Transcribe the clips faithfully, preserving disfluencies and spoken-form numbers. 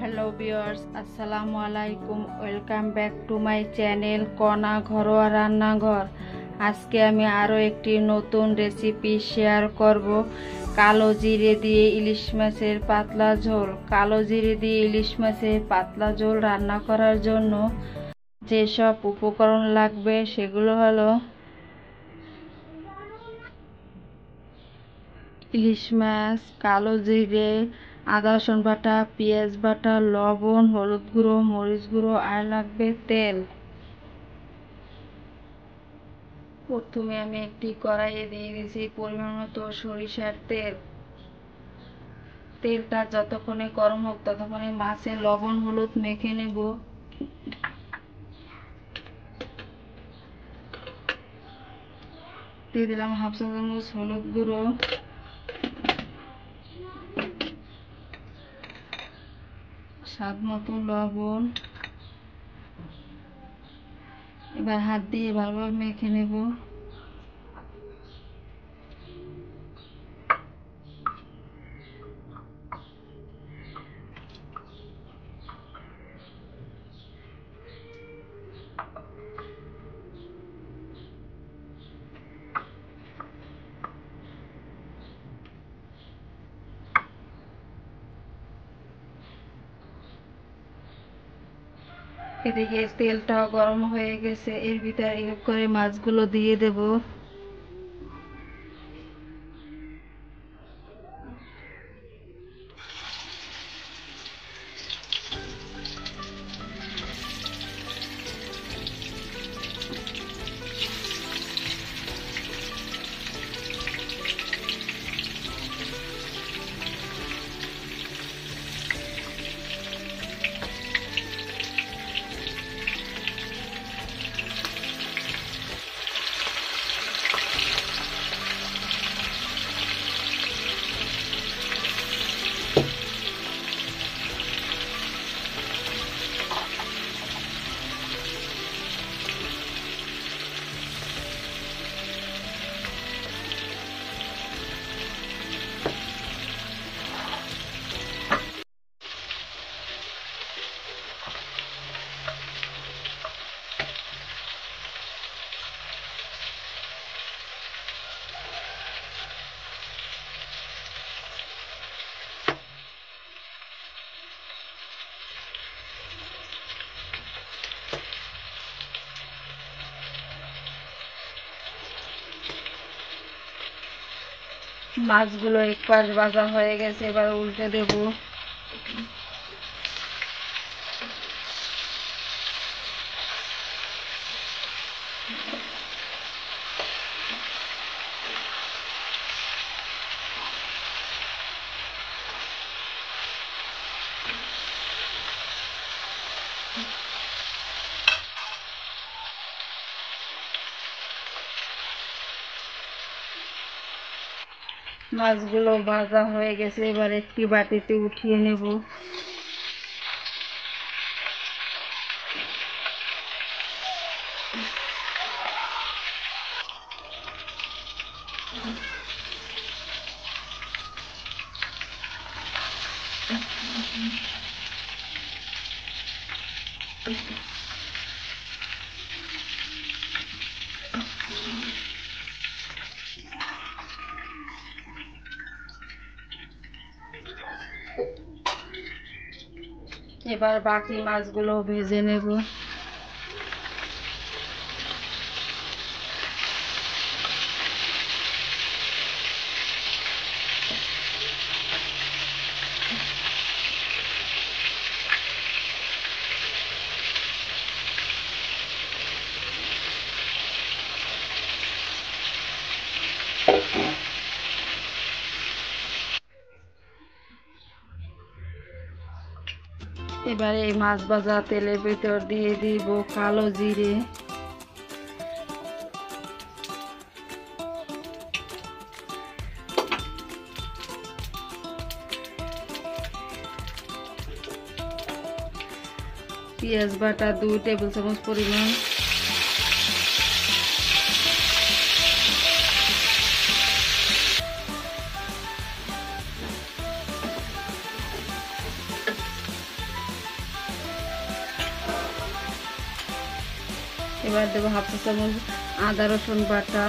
Hello viewers, আসসালামু আলাইকুম। Welcome back to my channel Kona ঘরোয়া রান্নাঘর। আজকে আমি আরও একটি নতুন রেসিপি শেয়ার করব। কালো জিরে দিয়ে ইলিশ মাছের পাতলা ঝোল। কালো জিরে দিয়ে ইলিশ মাছের পাতলা ঝোল রান্না করার জন্য যেসব উপকরণ লাগবে সেগুলো হলো ইলিশ মাছ, কালো জিরে, আদা রসুন বাটা, পেঁয়াজ বাটা, লবণ, হলুদ গুঁড়ো, মরিচ গুঁড়ো, আর লাগবে তেল। প্রথমে আমি একটি কড়াইয়ে দিয়ে দিয়েছি পরিমাণ মতো সরিষার তেল। তেলটা যতক্ষণে গরম হোক ততক্ষণে মাছে লবণ হলুদ মেখে নেব। দিয়ে দিলাম হাফ চা চামচ হলুদ গুঁড়ো, স্বাদ মতো লবণ। এবার হাত দিয়ে ভালোভাবে মেখে নেব। এদিকে তেলটাও গরম হয়ে গেছে, এর ভিতরে এক করে মাছগুলো দিয়ে দেব। মাছগুলো এক পাশ ভাজা হয়ে গেছে, এবার উল্টে দেব। মাছগুলো ভাজা হয়ে গেছে, এবার একটি বাটিতে উঠিয়ে নেব। এবার বাকি মাছগুলো ভেজে নেব। এবারে এই মাছ ভাজা তেলের ভিতর দিয়ে দিব কালো জিরে, পেঁয়াজ বাটা দুই টেবিল চামচ পরিমাণ, এবার দেবো হাফ চা চামচ আদা রসুন বাটা,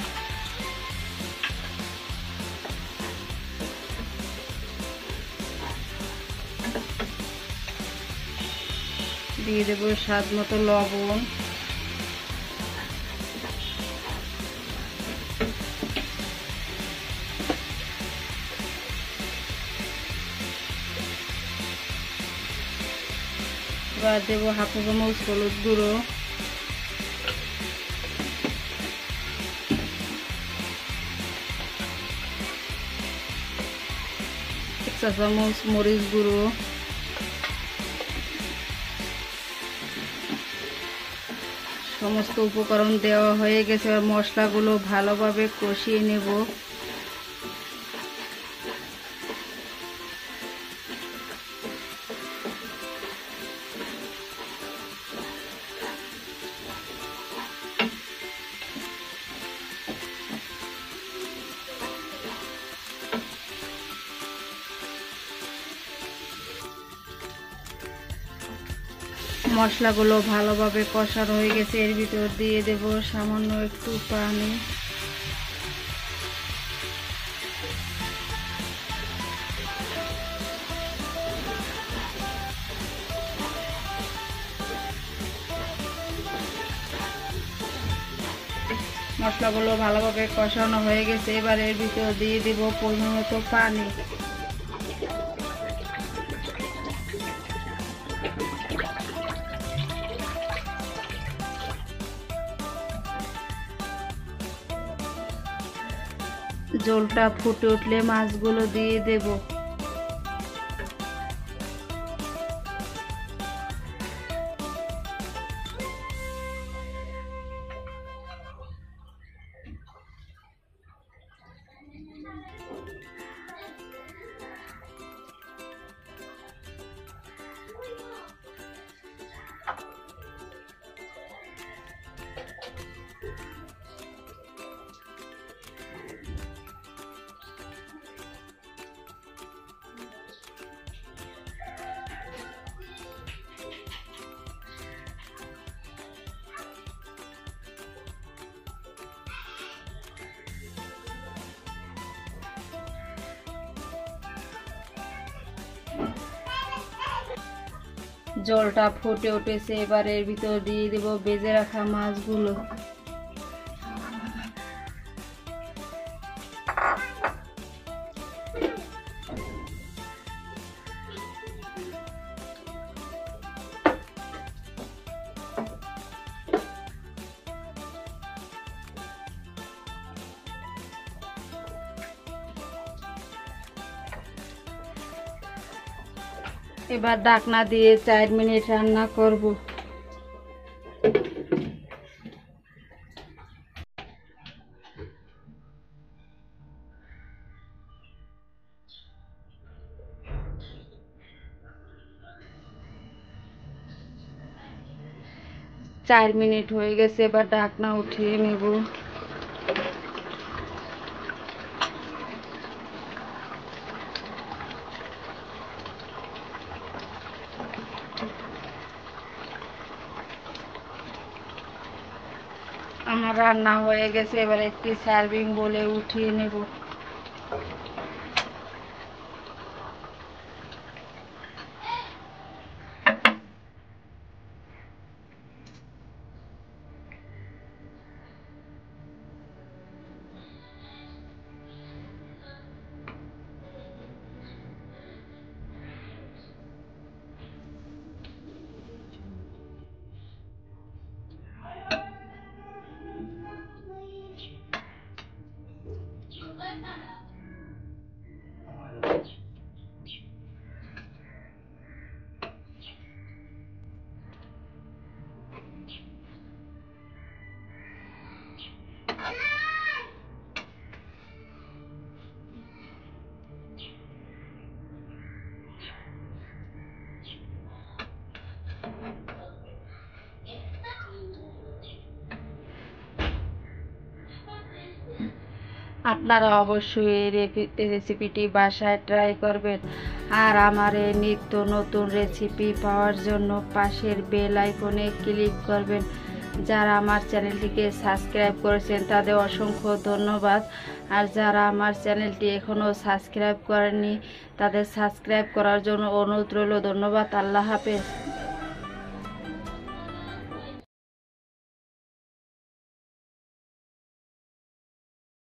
দিয়ে দেবো স্বাদ মতো লবণ, এবার দেবো হাফ চা চামচ হলুদ গুঁড়ো, এক চা চামচ মরিচ গুঁড়ো, সমস্ত উপকরণ দেওয়া হয়ে গেছে। আর মশলাগুলো ভালোভাবে কষিয়ে নেব। মশলাগুলো ভালোভাবে কষানো হয়ে গেছে। এর ভিতর দিয়ে দেব সামান্য একটু পানি, মশলাগুলো ভালোভাবে কষানো হয়ে গেছে। এবার এর ভিতর দিয়ে দেব পরিমাণ মতো পানি, ঝোলটা ফুটে উঠলে মাছগুলো দিয়ে দেব। জলটা ফুটে উঠেছে। এবার এর ভিতর দিয়ে দেব ভেজে রাখা মাছগুলো, এবার ঢাকনা দিয়ে চার মিনিট রান্না করব। চার মিনিট হয়ে গেছে, এবার ঢাকনা উঠিয়ে নেব। আমার রান্না হয়ে গেছে, এবার একটি সার্ভিং বলে উঠিয়ে নেব। আপনারা অবশ্যই এই রেসিপিটি বাসায় ট্রাই করবেন। আর আমার এই নিত্য নতুন রেসিপি পাওয়ার জন্য পাশের বেল আইকনে ক্লিক করবেন। যারা আমার চ্যানেলটিকে সাবস্ক্রাইব করেছেন তাদের অসংখ্য ধন্যবাদ। আর যারা আমার চ্যানেলটি এখনও সাবস্ক্রাইব করেননি তাদের সাবস্ক্রাইব করার জন্য অনুরোধ রইল। ধন্যবাদ। আল্লাহ হাফেজ।